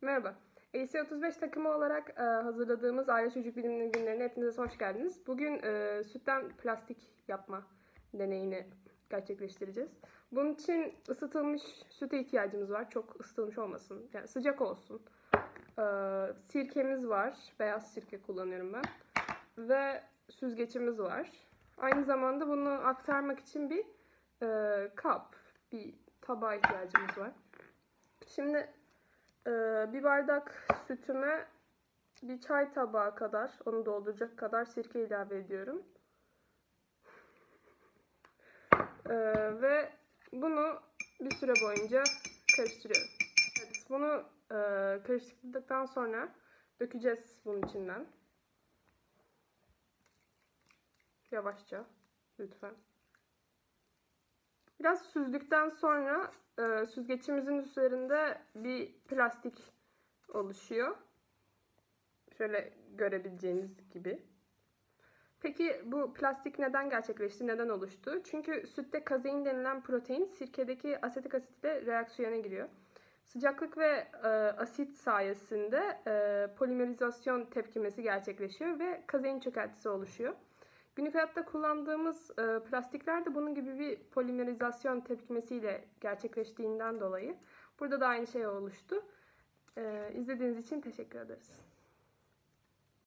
Merhaba. EC35 takımı olarak hazırladığımız Aile Çocuk Bilimleri günlerine hepinize hoş geldiniz. Bugün sütten plastik yapma deneyini gerçekleştireceğiz. Bunun için ısıtılmış süte ihtiyacımız var. Çok ısıtılmış olmasın. Yani sıcak olsun. Sirkemiz var. Beyaz sirke kullanıyorum ben. Ve süzgecimiz var. Aynı zamanda bunu aktarmak için bir kap, bir tabağa ihtiyacımız var. Şimdi bir bardak sütüme bir çay tabağı kadar, onu dolduracak kadar sirke ilave ediyorum. Ve bunu bir süre boyunca karıştırıyorum. Evet, bunu karıştırdıktan sonra dökeceğiz bunun içinden. Yavaşça, lütfen. Biraz süzdükten sonra süzgecimizin üzerinde bir plastik oluşuyor. Şöyle görebileceğiniz gibi. Peki bu plastik neden gerçekleşti, neden oluştu? Çünkü sütte kazein denilen protein sirkedeki asetik asitle reaksiyona giriyor. Sıcaklık ve asit sayesinde polimerizasyon tepkimesi gerçekleşiyor ve kazein çökeltisi oluşuyor. Günlük hayatta kullandığımız plastikler de bunun gibi bir polimerizasyon tepkimesiyle gerçekleştiğinden dolayı burada da aynı şey oluştu. İzlediğiniz için teşekkür ederiz.